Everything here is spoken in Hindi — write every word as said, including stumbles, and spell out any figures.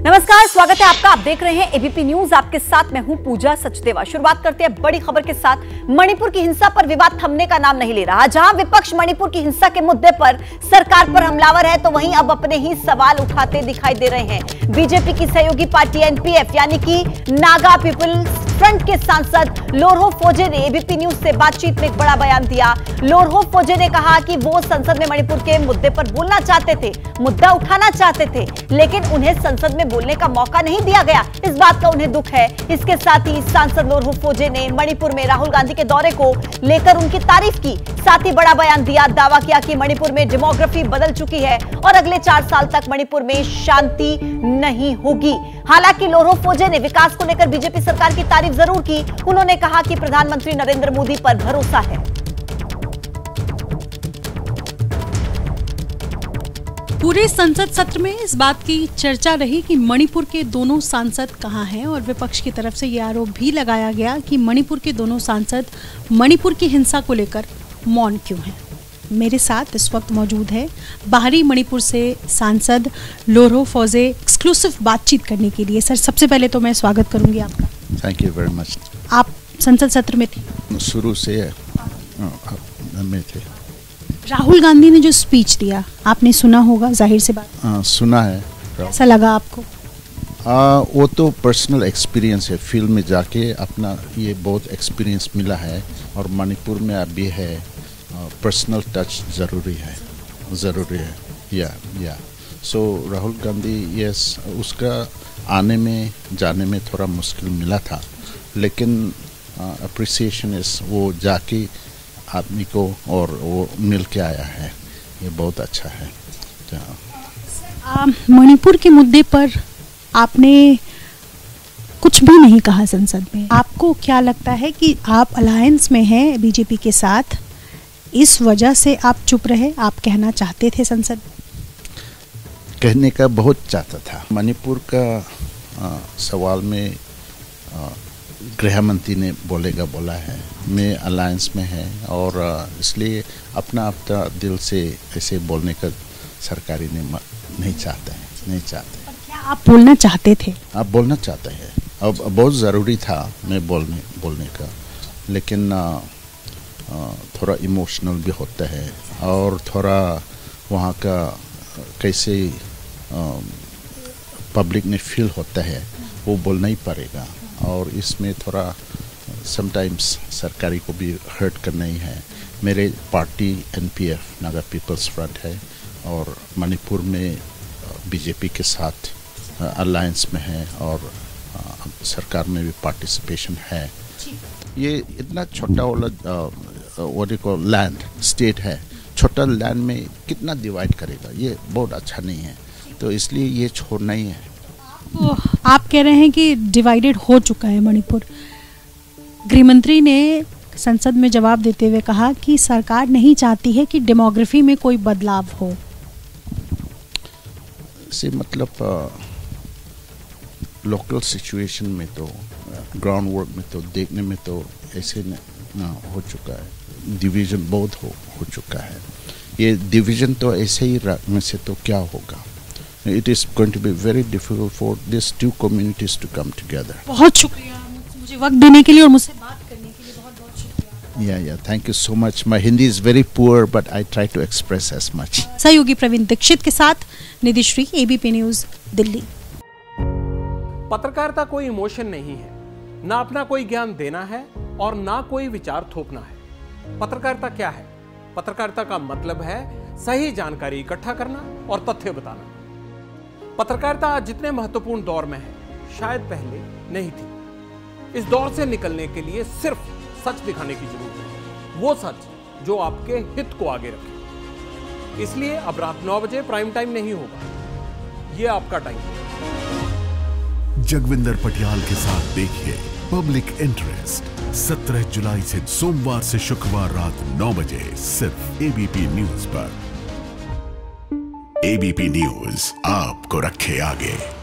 नमस्कार, स्वागत है आपका। आप देख रहे हैं एबीपी न्यूज। आपके साथ मैं हूं पूजा सचदेवा। शुरुआत करते हैं बड़ी खबर के साथ। मणिपुर की हिंसा पर विवाद थमने का नाम नहीं ले रहा। जहां विपक्ष मणिपुर की हिंसा के मुद्दे पर सरकार पर हमलावर है, तो वहीं अब अपने ही सवाल उठाते दिखाई दे रहे हैं। बीजेपी की सहयोगी पार्टी एनपीएफ यानी कि नागा पीपल्स फ्रंट के सांसद लोरहो फोजे ने एबीपी न्यूज से बातचीत में एक बड़ा बयान दिया। लोरहो फोजे ने कहा कि वो संसद में मणिपुर के मुद्दे पर बोलना चाहते थे, मुद्दा उठाना चाहते थे, लेकिन उन्हें संसद में बोलने का मौका नहीं दिया गया। इस बात का उन्हें दुख है। इसके साथ ही सांसद लोरहो फोजे ने मणिपुर में राहुल गांधी के दौरे को लेकर उनकी तारीफ की। साथ ही बड़ा बयान दिया, दावा किया कि मणिपुर में डेमोग्राफी बदल चुकी है और अगले चार साल तक मणिपुर में शांति नहीं होगी। हालांकि लोरहो फोजे ने विकास को लेकर बीजेपी सरकार की तारीफ जरूर की। उन्होंने कहा कि प्रधानमंत्री नरेंद्र मोदी पर भरोसा है। पूरे संसद सत्र में इस बात की चर्चा रही कि मणिपुर के दोनों सांसद कहां हैं और विपक्ष की तरफ से यह आरोप भी लगाया गया कि मणिपुर के दोनों सांसद मणिपुर की हिंसा को लेकर मौन क्यों हैं। मेरे साथ इस वक्त मौजूद है बाहरी मणिपुर से सांसद लोरहो फोजे एक्सक्लूसिव बातचीत करने के लिए। सर, सबसे पहले तो मैं स्वागत करूंगी आपका। Thank you very much. आप संसद सत्र में थे? शुरू से में थे। राहुल गांधी ने जो स्पीच दिया आपने सुना होगा, जाहिर सी बात। आ, सुना है। कैसा लगा आपको? आ, वो तो पर्सनल एक्सपीरियंस है। फील्ड में जाके अपना ये बहुत एक्सपीरियंस मिला है और मणिपुर में अभी है पर्सनल टच ज़रूरी है, ज़रूरी है। या या सो राहुल गांधी, यस, उसका आने में जाने में थोड़ा मुश्किल मिला था, लेकिन अप्रिसिएशन इस वो जाके आदमी को और वो मिल के आया है, ये बहुत अच्छा है। मणिपुर के मुद्दे पर आपने कुछ भी नहीं कहा संसद में। आपको क्या लगता है कि आप अलायंस में हैं बीजेपी के साथ, इस वजह से आप चुप रहे? आप कहना चाहते थे संसद? कहने का बहुत चाहता था। मणिपुर का आ, सवाल में गृह मंत्री ने बोलेगा बोला है, मैं अलायंस में है और इसलिए अपना अपना दिल से ऐसे बोलने का सरकारी ने नहीं चाहते हैं, नहीं चाहते। पर क्या आप बोलना चाहते थे? आप बोलना चाहते हैं। अब बहुत ज़रूरी था मैं बोलने बोलने का, लेकिन आ, आ, थोड़ा इमोशनल भी होता है और थोड़ा वहाँ का कैसे पब्लिक ने फील होता है वो बोलना ही पड़ेगा। और इसमें थोड़ा समटाइम्स सरकारी को भी हर्ट करना ही है। मेरे party NPF Naga people's front है और मणिपुर में बीजेपी के साथ अलायंस में है और सरकार में भी पार्टिसिपेशन है। ये इतना छोटा वाला को लैंड स्टेट है, छोटा लैंड में कितना डिवाइड करेगा, ये बहुत अच्छा नहीं है, तो इसलिए ये छोड़ना ही है। तो आप कह रहे हैं कि डिवाइडेड हो चुका है मणिपुर। गृह मंत्री ने संसद में जवाब देते हुए कहा कि सरकार नहीं चाहती है कि डेमोग्राफी में कोई बदलाव हो। से मतलब लोकल सिचुएशन में तो ग्राउंड वर्क में तो देखने में तो ऐसे न, न, हो चुका है। डिवीजन बहुत हो, हो चुका है। ये डिवीजन तो ऐसे ही रखने से तो क्या होगा। It is going to be very difficult for these two communities to come together. बहुत शुक्रिया मुझे वक्त देने के लिए और मुझसे बात करने के लिए। बहुत बहुत शुक्रिया। Yeah, yeah. Thank you so much. My Hindi is very poor, but I try to express as much. सहयोगी प्रवीण दीक्षित के साथ निधि श्री, एबीपी न्यूज, दिल्ली। पत्रकारिता कोई इमोशन नहीं है, ना अपना कोई ज्ञान देना है और ना कोई विचार थोपना है। पत्रकारिता क्या है? पत्रकारिता का मतलब है सही जानकारी इकट्ठा करना और तथ्य बताना। पत्रकारिता आज जितने महत्वपूर्ण दौर में है, शायद पहले नहीं थी। इस दौर से निकलने के लिए सिर्फ सच दिखाने की जरूरत है, वो सच जो आपके हित को आगे रखे। इसलिए अब रात नौ बजे प्राइम टाइम नहीं होगा, ये आपका टाइम है। जगविंदर पटियाल के साथ देखिए पब्लिक इंटरेस्ट सत्रह जुलाई से सोमवार से शुक्रवार रात नौ बजे सिर्फ एबीपी न्यूज पर। एबीपी न्यूज आपको रखे आगे।